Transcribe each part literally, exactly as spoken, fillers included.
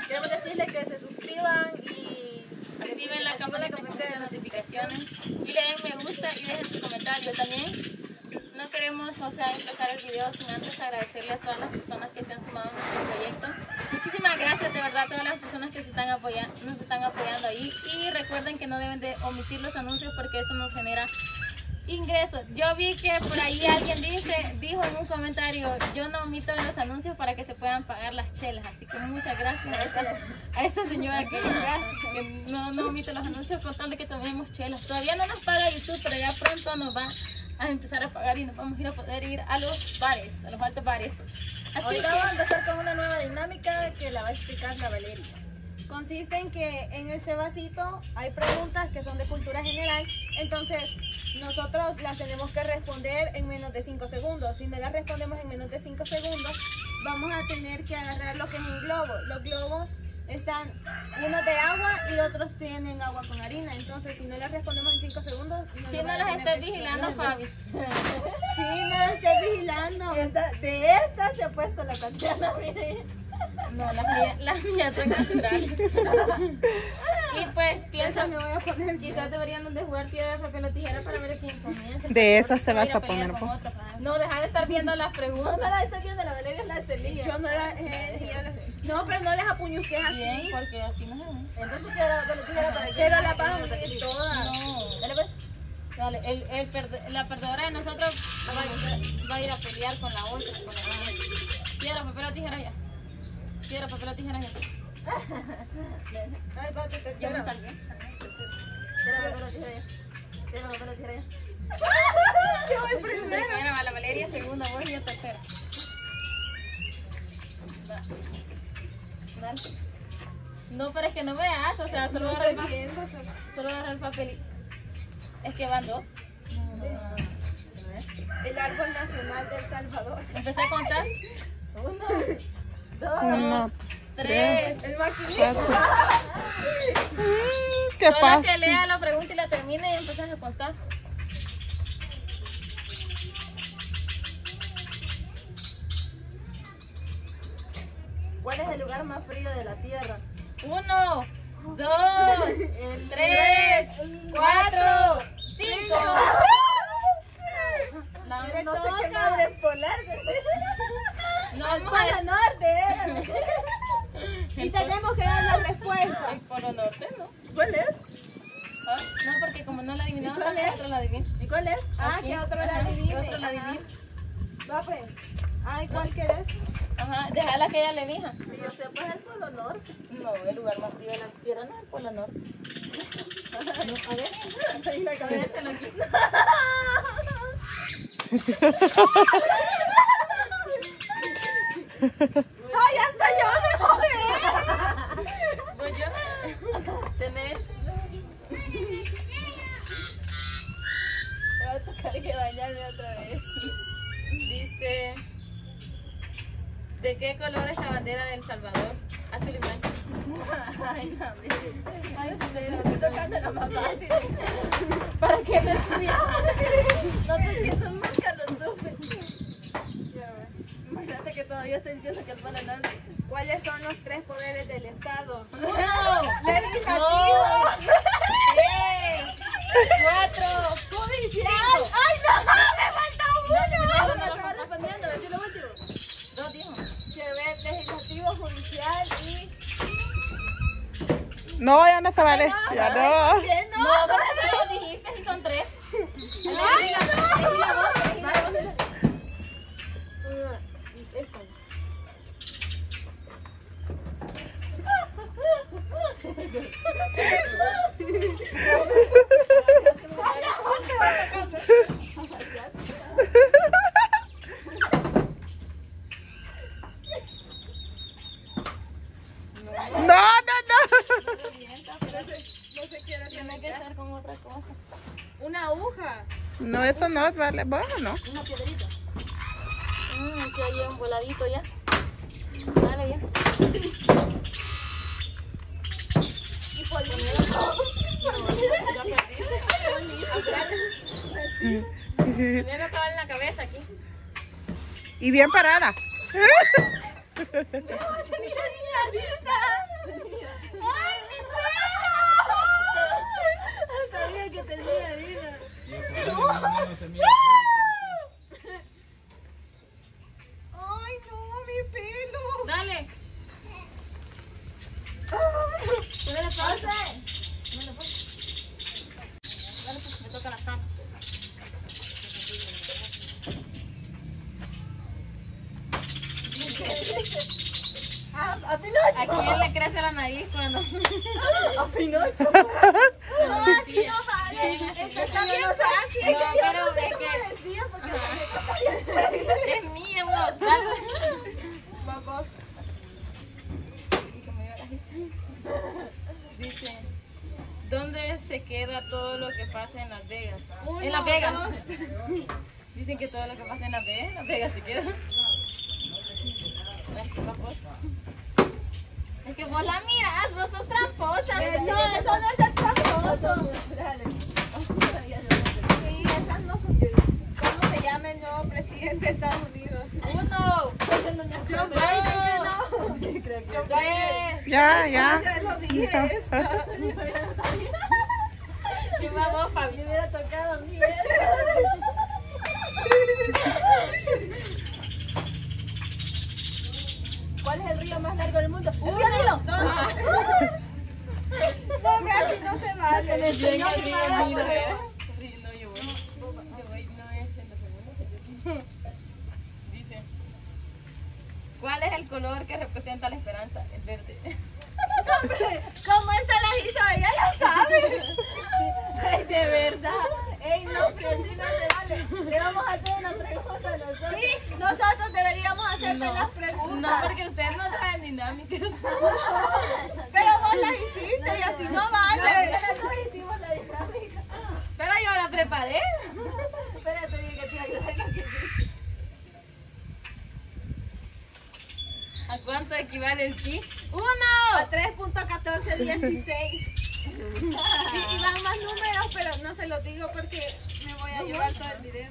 queremos decirles que se suscriban y activen la campanita de notificaciones y le den me gusta y dejen su comentario. También no queremos, o sea, empezar el video sin antes agradecerle a todas las personas que se han sumado a nuestro proyecto. Muchísimas gracias de verdad a todas las personas que se están apoyando, nos están apoyando ahí. Y recuerden que no deben de omitir los anuncios porque eso nos genera ingresos. Yo vi que por ahí alguien dice, dijo en un comentario, yo no omito los anuncios para que se puedan pagar las chelas. Así que muchas gracias a esa, a esa señora que, que no, no omite los anuncios con tal de que tomemos chelas. Todavía no nos paga YouTube, pero ya pronto nos va a empezar a pagar y nos vamos a ir a poder ir a los bares, a los altos bares. Así ahorita que vamos a empezar con una nueva dinámica que la va a explicar la Valeria. Consiste en que en este vasito hay preguntas que son de cultura general, entonces nosotros las tenemos que responder en menos de cinco segundos. Si no las respondemos en menos de cinco segundos, vamos a tener que agarrar lo que es un globo. Los globos están unos de agua y otros tienen agua con harina, entonces si no las respondemos en cinco segundos... No si no las estés vigilando, Fabi. Sí, no las estoy vigilando. Esta, de esta se ha puesto la Tatiana, miren. No, las mías, las mías son naturales. Y pues piensa, me voy a poner. quizás deberíamos de jugar piedra, papel o tijera para ver quién comienza. De esas te vas ir a pelear poner, con po. otro. No, deja de estar viendo las No, preguntas. no la estoy viendo, la Valeria es la Estelilla. Yo no las... Eh, yo las- no, pero no les apuñusques así. Bien, porque así no se ve. Entonces quiero que lo tijera para que... Pero la vas a unir todas. No. Dale pues. Dale, el, el perde- la perdedora de nosotros va, a- va a ir a pelear con la otra. Con la otra. Piedra, papel o tijera ya. Piedra, papel o tijera ya. Ay, va tu Yo me tercera. salvé. Tira papel o tijera ya. Tira papel o tijera ya. Yo voy primero. Primera va la Valeria, segunda voy y yo tercera. Dale. No, pero es que no me das, o sea, solo No agarra el, estoy pa- viendo. so- solo agarra el papel. Es que van dos. El árbol nacional de El Salvador. Empecé a contar. Uno, dos, Uno, Dos, tres. El maquinista. Mm, qué Solo fácil. que lea la pregunta y la termine y empezás a contar. ¿cuál es el lugar más frío de la Tierra? Uno, dos, El tres, cuatro, cinco. No, Mire, no sé qué toca. madre es polar. no Al vamos a Polo decir Norte era. Y tenemos que dar la respuesta. el Polo Norte, ¿no? ¿Cuál es? Ah, no, porque como no la adivinamos, ¿Cuál es? otro la adivina. ¿Y cuál es? Ah, Aquí. que otro la Ajá, adivine. que otro la Ajá. adivine. Va pues. Ay, ¿cuál querés? Ajá, déjala que ella le elija. Que yo sepa es el Polo Norte. No, el lugar más frío de la Tierra no es el Polo Norte. No, a ver, Ahí la cabeza. vérselo aquí. ¡Ay, hasta yo me jodé! Voy yo. Tenés. Me va a tocar que bañarme otra vez. Dice, ¿de qué color es la bandera de El Salvador? Azul y blanco. Ay, no, mire. Ay, sí, me lo estoy tocando la más fácil. ¿Para qué me subí? No, porque eso nunca lo supe. Imagínate que todavía estoy diciendo que el Polo Norte. ¿Cuáles son los tres poderes del Estado? Uno, Legislativo. dos, tres, cuatro, Judicial. ¡Ay, no! ¡Me falta No, no, no, no, uno! no, Estaba respondiendo, decí lo último. dos, dijo. Quiero ver legislativo, judicial y... No, ya no se vale. Ya no. ¿Qué no? No, porque tú lo dijiste y son tres. ¡Ay, no! Elegí la voz, elegí la voz. Una, y esta. No, no, no. No se quiere hacer. Tiene que ser con otra cosa. Una aguja. No, eso no vale. Bueno, no. Una piedrita. Mmm, aquí hay un voladito ya. Dale ya. Y polvillo. Ya perdiste. Tiene acaba en la cabeza aquí. Y bien parada. que tenía harina. Ay, no, mi pelo. Dale. Ponle la pausa. Dale, pues. Dale, pues, me toca la sal. A, a Pinocho. ¿A quién le crece la nariz cuando...? A Pinocho. No, así no vale. Eso está bien fácil. No, pero no sé es cómo que... decía porque Es mía, vos. Dale. Vamos. Dice, ¿dónde se queda todo lo que pasa en Las Vegas? Uno, En Las Vegas. dos. Dicen que todo lo que pasa en Las Vegas, en Las Vegas se queda. Ay, qué tramposa. Es que vos la miras, vos sos tramposa. Eh, No, eso no es el tramposo. Dale. Sí, esas no son. ¿Cómo se llama el nuevo presidente de Estados Unidos? Uno, Joe Biden, que no. tres, Ya, ya. Ya lo dije. Esta. ¿qué va vos, Me Fabi? hubiera tocado mierda. ¿Cuál es el río más largo del mundo? ¡El río Nilo! Dos. No, hombre, así no se vale. Bien, No, el río no, Nilo, no. ¿verdad? Sí, no, yo voy. Yo voy, no es en los segundos. Dice, ¿cuál es el color que representa la esperanza? El verde. Hombre, ¿cómo esta la hizo? Ella lo sabe. Ay, de verdad. Ey, no, Priendi, no te vale. Le vamos a hacer una pregunta a nosotros. Sí, nosotros deberíamos hacerte No. las preguntas. No, porque ustedes no traen dinámicas. Pero vos las hiciste y así no vale. No hicimos la dinámica. Pero yo la preparé. Espérate, dije que te ayudé en lo que hiciste. ¿A cuánto equivale el sí? ¡Uno! A tres punto catorce dieciséis. Y, y van más números, pero no se los digo porque me voy a llevar todo el video.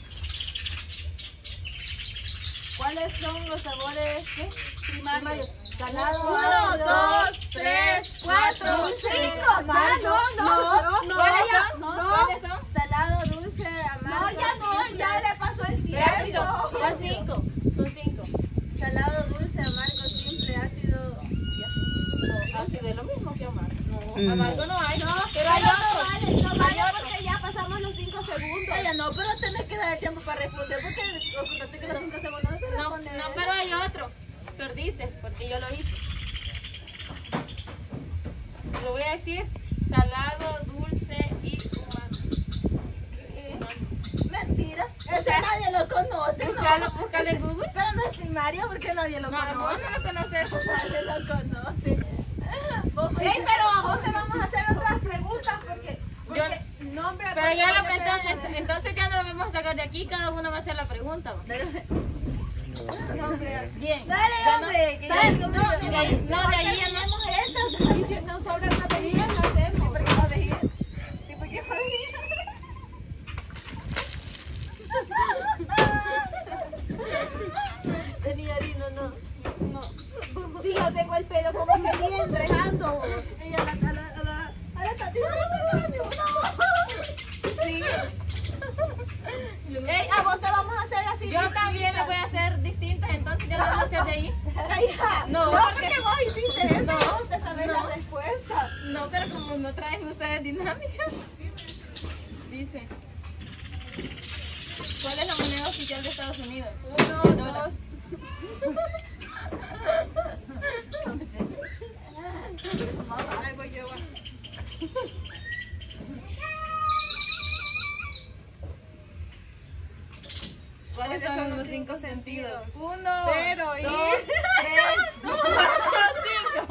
¿Cuáles son los sabores qué? Primarios. Salado. Uno, dos, tres, cuatro, cinco. Más, no, no, no, no, ¿Cuáles ya, son? no. ¿Cuáles son? Salado, dulce, No, amargo. ya no, ya le pasó el Espérate, tiempo. son, son cinco. Son cinco. Salado, dulce, amargo, simple, ácido. No, ácido es lo mismo que amargo. No, Mm. amargo no hay. No, pero hay no otro. vale, no Hay vale otro. porque ya pasamos los cinco segundos. Oye, no, pero tenés que dar tiempo para responder porque ocultaste que los cinco segundos no se No, responden. no, pero hay otro. Perdiste, porque yo lo hice. Lo voy a decir. Salado, dulce y amargo. Mentira. Ese nadie lo conoce, ¿no? Búscalo, búscalo en Google. Pero no es primario porque nadie lo No, vos conoce. no lo conoces. Nadie lo conoce. Vos Sí, pero a vos te vamos a hacer otras preguntas porque, porque Yo- nombre, Pero ya lo porque- entonces, entonces ya nos vamos a sacar de aquí, cada uno va a hacer la pregunta. ¿va? Nombre. Bien. Dale, Ya no- hombre, que ya Dale, es no, conmigo. de ahí- no, de ahí ya no. tenemos estas y si nos sobran las bebidas las hacemos. Porque va a venir. Sí, porque va a venir. Tenía harina, no. No. Sí, yo tengo el pelo como que ni entregando vos. Ella a la, a la, a la, a la Tatina no te baño, no. Sí. Ey, a vos te vamos a hacer así. Yo también le voy a hacer distintas, entonces ya lo vamos a hacer de ahí. Hija, No, no, porque- porque vos hiciste eso, No, vos te sabes no. la respuesta. No, pero como no traen ustedes dinámicas. Dice, ¿cuál es la moneda oficial de Estados Unidos? Uno, Dólar. dos. Ahí voy yo. va. ¿Cuáles son los cinco sentidos? Uno, Pero, y- dos, tres, cuatro, cinco.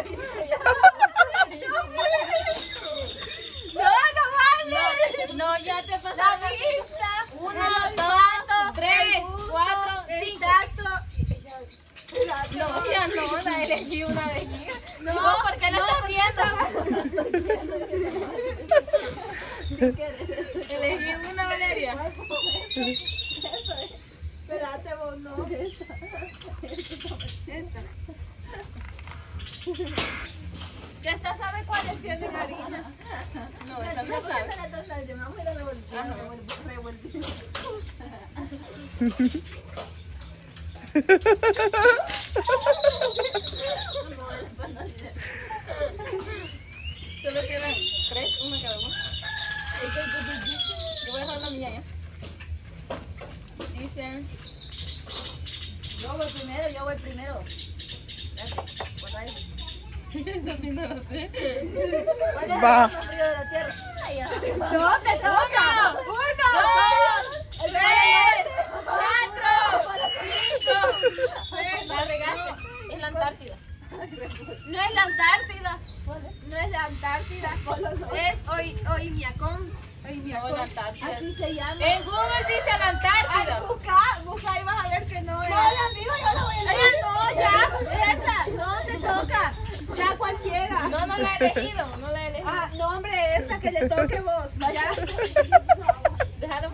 No, no vale. No, ya te La pasaste. vista, Uno, el dos, olfato, tres, el gusto, cuatro, el cinco. tacto. No, ya no, la elegí una de aquí. No, ¿Y vos por qué la estás viendo? Elegí una, Valeria. Espérate vos, no. Esta. Que esta sabe cuáles tienen harina. No, esa no Nosotros sabe. esta la torta de vamos a ir a revolver, Ajá. revolver, revolver. Solo quedan tres, una cada uno. Yo voy a dejar la mía ya. Dicen, Yo voy primero, yo voy primero. Gracias. Guarda eso. esto sí no lo sé. ¿Cuál es Va. el más frío de la tierra? Ay, ya. No, te toca. Uno, Uno. dos, tres, cuatro, cinco. La regaste. Es la Antártida. No es la Antártida. No es la Antártida. Es hoy, Oimiacón. No, Oimiacón. la Antártida. Así se llama. En Google dice la Ay, Antártida. busca, busca y vas a ver que no es. No, la amigo, yo la voy a Ella no, ya. Esa, no te toca. Ya cualquiera. No, no la he elegido. No la he elegido. Ah, no, hombre, esa que le toque vos. Ya. Déjalo.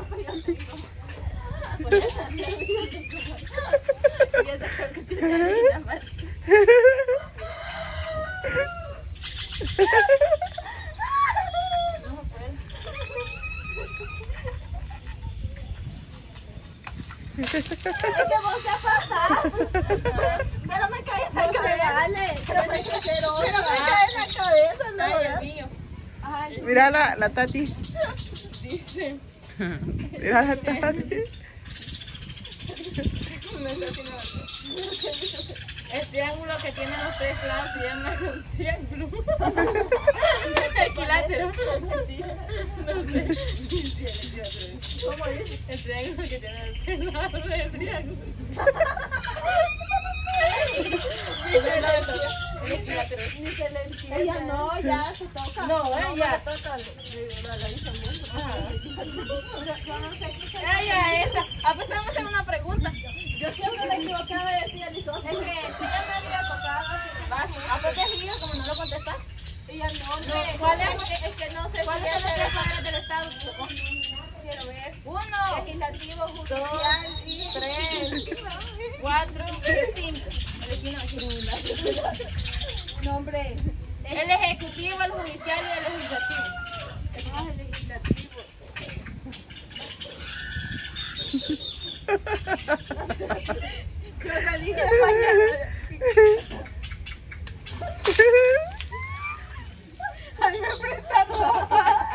Y esa creo que tiene la más. No se puede. Es que vos te pasás. Pero me cae en la cabeza. Dale, tienes que hacer otra. Pero me cae en la cabeza, ¿no? Ay, el mío. Ay, Mira la, la Tati. Dice. Mira la Tati. No sé si no lo sé. El triángulo que tiene los tres lados se llama triángulo. El equilátero. No sé. ¿Cómo dice? El triángulo que tiene los tres lados es triángulo. El equilátero. Ni se le entiende. ella no, ya se toca. No, ella. Toca, la la dice mucho. Yo no sé qué se Ella, esta. Ah, pues vamos a hacer una pregunta. Yo siempre me equivocaba de decir a mis Es que ella me había tocado así que Va. Ah, pues te digo, como no lo contestas. ella no, hombre. No, ¿cuál es? Es que, es que no sé ¿Cuáles si son los ella tres se poderes del Estado? quiero ver. Uno, Legislativo, judicial y tres, cuatro, cinco. Elegí una aquí. no, hombre. El ejecutivo, el judicial y el legislativo. Es más el legislativo. Yo salí de mañana. Ay, me presta ropa.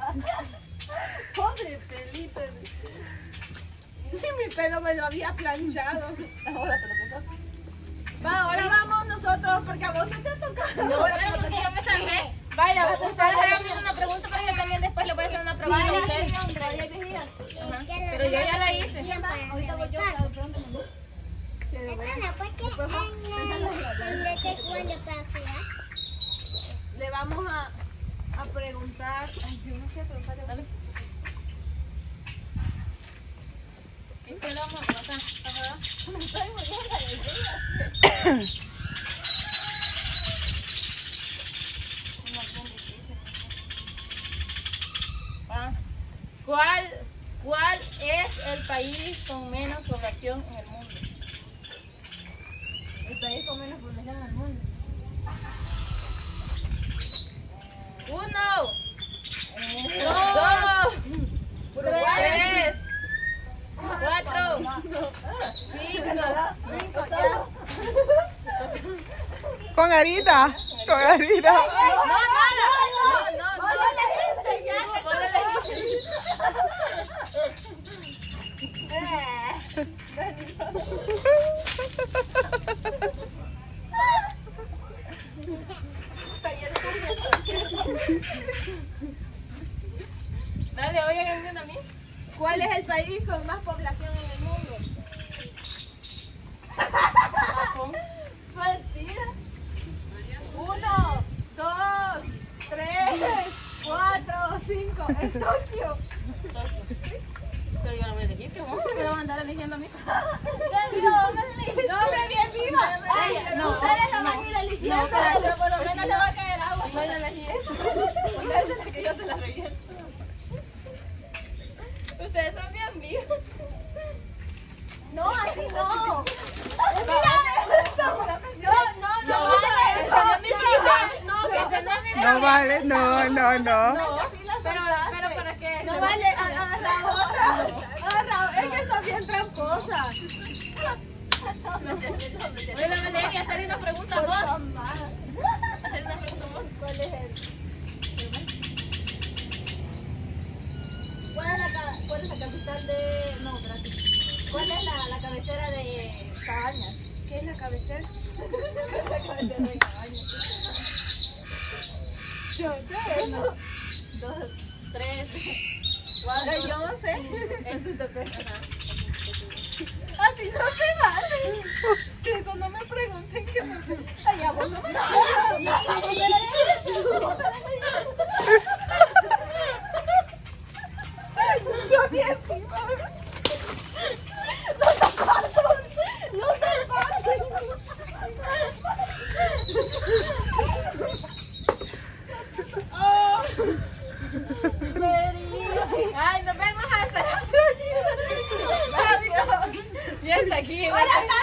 Pobre pelito. Y mi pelo me lo había planchado. Ahora te lo pasas. Va, ahora vamos nosotros porque a vos no te ha tocado. No, bueno, porque yo me salvé. Vaya, ustedes hagan una pregunta, pero yo también después le voy a hacer una pregunta a ustedes. Ajá. Pero yo ya la hice. Ahorita voy yo, claro, pregúntame. Le vamos a, a preguntar. Ay, yo no sé preguntarle. Dale. ¿Qué le vamos a pasar? Ajá. Ah, ¿Cuál, ¿Cuál es el país con menos población en el mundo? El país con menos población en el mundo. Uno, dos, tres, cuatro, cinco. Con harina. Con harina. No, no, no, no, no. Hola, la gente, ya. Vos lo elegiste. Dale, oye, grande también. ¿Cuál es el país con más población en el mundo? Japón. Mentira. Uno, dos, tres, cuatro, cinco. Es Tokio. Pero yo no voy a elegir, que vos me lo van a andar eligiendo a mí. No, hombre, bien viva. Ay, no, Ustedes la no. van a ir eligiendo, No, pero- pero por lo menos le va a caer agua. No, yo elegí eso. Ustedes son que yo se la relleno. Ustedes son bien vivos. No, así no. Mira, no, no, no, No, vale. esa no es mi prima. No, Esa no es mi es No vale, no, no, no. No, pero, pero para qué. No vale, agarra otra. Agarra, es que son bien tramposas. Oye, Valeria, hacer una pregunta vos. Hacer una pregunta vos. ¿Cuál es el? ¿Cuál es la, ca- cuál es la capital de... No, espérate. ¿Cuál es la, la cabecera de Cabañas? ¿Qué es la cabecera? La cabecera de Cabañas. Yo sé. Uno, dos, tres, cuatro. Ay, yo no sé. Así no se vale. Que eso no me pregunten que no sé. Ay, a vos no me Yo bien, los zapatos, los zapatos. Oh, Ay, nos vemos hasta la próxima. adiós. Ya está aquí. Hola,